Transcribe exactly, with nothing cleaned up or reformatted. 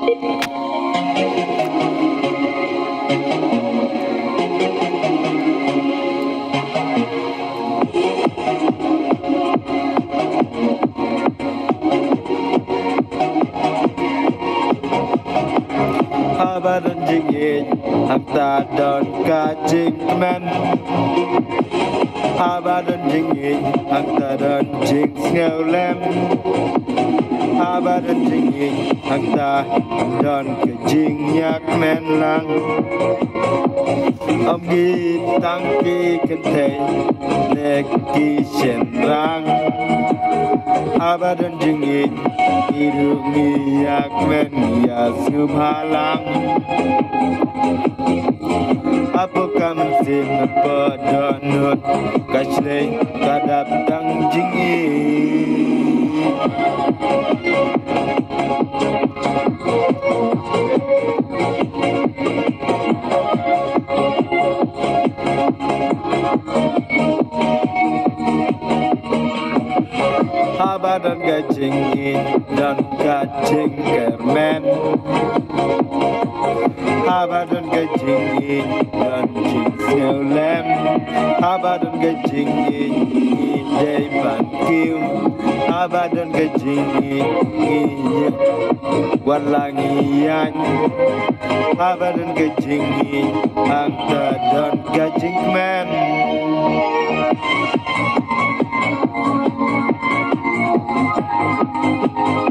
Abadon jingin Hakta don kajing men Abadon jingin Hakta don jing ngeu lem Abadon jingin Hakta don kajing nyak men lang Om gi tang ki kentei Nek ki shen rang Abadon jingin Iru miyak men ya subhalang Apa kamu sin pedonut Kashlei kadap tang jingin Abadon gajingin dan gajing kermen Abadon gajingin dan jing lem Abadon gajingin idei bankim Abadon gajingin iye walangian Abadon gajingin angka dan gajing men Thank you.